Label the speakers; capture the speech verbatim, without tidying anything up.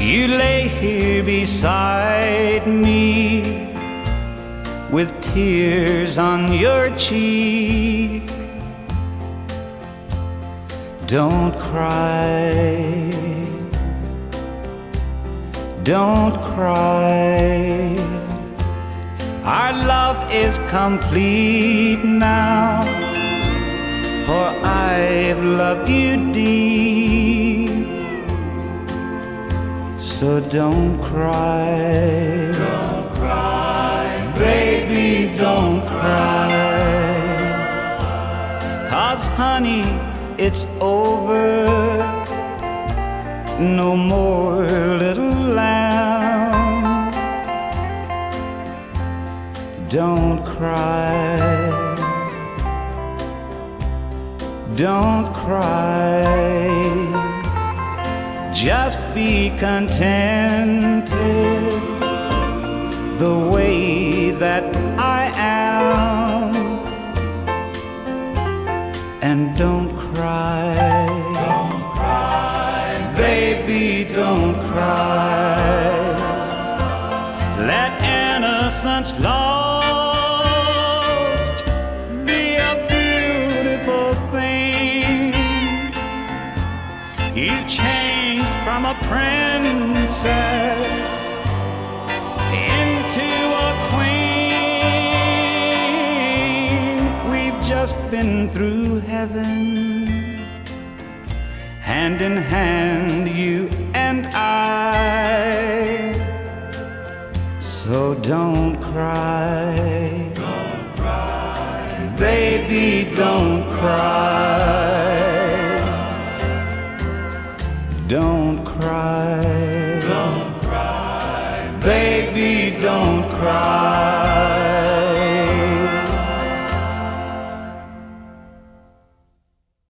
Speaker 1: You lay here beside me with tears on your cheek. Don't cry, don't cry. Our love is complete now, for I've loved you deep. So don't cry,
Speaker 2: don't cry,
Speaker 1: baby, don't cry. 'Cause honey, it's over, no more little lamb. Don't cry, don't cry. Just be contented the way that I am, and don't cry,
Speaker 2: don't cry,
Speaker 1: baby, don't cry. Let innocence lost be a beautiful thing. You changed from a princess into a queen. We've just been through heaven, hand in hand, you and I. So don't cry,
Speaker 2: don't cry,
Speaker 1: baby, don't cry. Don't cry,
Speaker 2: don't cry,
Speaker 1: baby, don't cry.